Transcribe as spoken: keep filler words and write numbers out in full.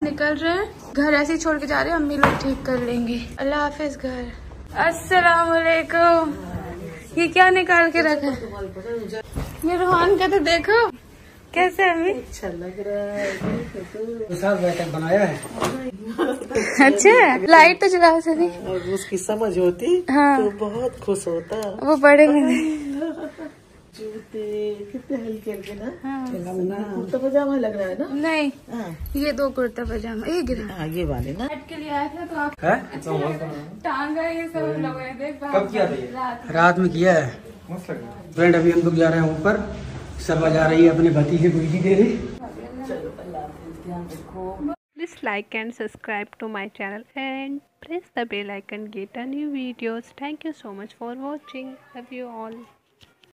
निकल रहे हैं, घर ऐसे ही छोड़ के जा रहे हैं, अम्मी लोग ठीक कर लेंगे। अल्लाह हाफिज घर। अस्सलाम वालेकुम। ये क्या निकाल के रखा है? ये रोहान का तो देखो कैसे अम्मी अच्छा लग रहा है। साथ बैठक बनाया है। अच्छा लाइट तो चला सके। और उसकी समझ होती हाँ तो बहुत खुश होता। वो बड़े में जूते कितने हल्के हल्के ना। हाँ। कुर्ता पजामा लग रहा है ना। नहीं हाँ। ये दो कुर्ता पजामा ये गिरा। हाँ ये वाले ना। के लिए आया था तो आप टांगा ये सब लोग देख। कब किया था ये? रात, रात में किया है फ्रेंड। अभी हम लोग जा रहे हैं ऊपर, सब जा रही है अपने भतीजे को विजी दे रही। Please like and subscribe to my channel and press the bell icon get a new videos. Thank you so much for watching. Love you all.